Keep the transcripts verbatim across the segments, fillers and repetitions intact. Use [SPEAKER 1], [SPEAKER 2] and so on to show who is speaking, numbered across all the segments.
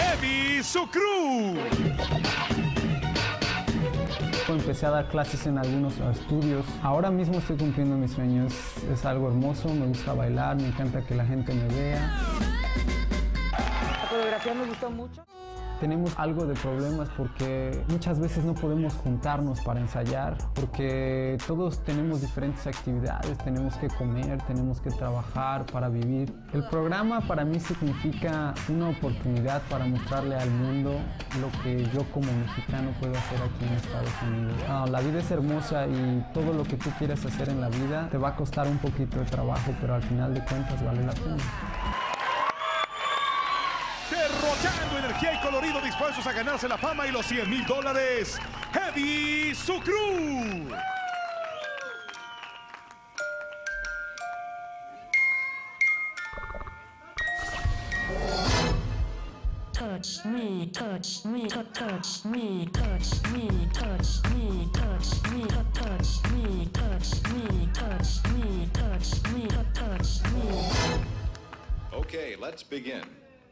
[SPEAKER 1] Heavy Sucru.
[SPEAKER 2] Empecé a dar clases en algunos estudios. Ahora mismo estoy cumpliendo mis sueños. Es algo hermoso, me gusta bailar, me encanta que la gente me vea.
[SPEAKER 3] La coreografía me gustó mucho.
[SPEAKER 2] Tenemos algo de problemas porque muchas veces no podemos juntarnos para ensayar porque todos tenemos diferentes actividades, tenemos que comer, tenemos que trabajar para vivir. El programa para mí significa una oportunidad para mostrarle al mundo lo que yo como mexicano puedo hacer aquí en Estados Unidos. No, la vida es hermosa y todo lo que tú quieras hacer en la vida te va a costar un poquito de trabajo, pero al final de cuentas vale la pena.
[SPEAKER 1] Derrochando energía y colorido, dispuestos a ganarse la fama y los cien mil dólares. Heavy Sucru.
[SPEAKER 4] Touch me, touch me, touch me, touch me, touch me, touch me, touch me, touch me, touch me, touch me, touch me.
[SPEAKER 5] Okay, let's begin.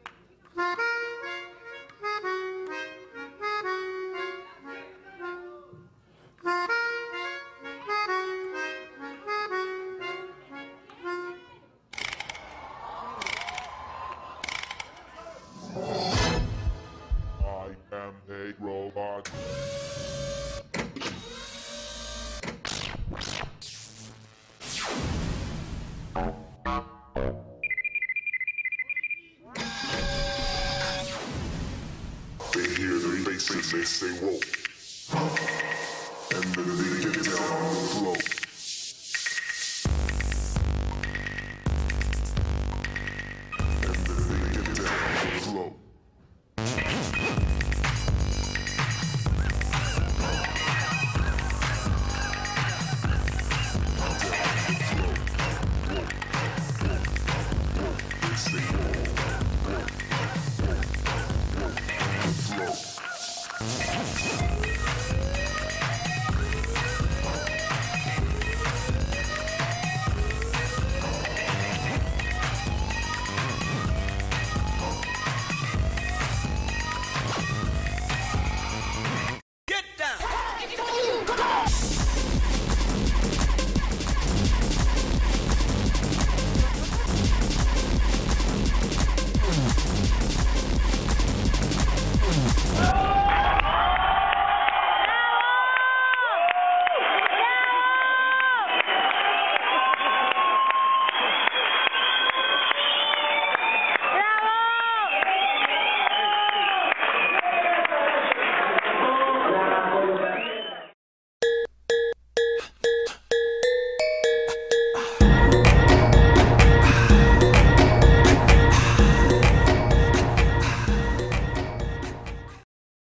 [SPEAKER 6] I am a robot. They hear the faces, they say whoa. And then they get down on the floor. And then they get down on the floor. Flow.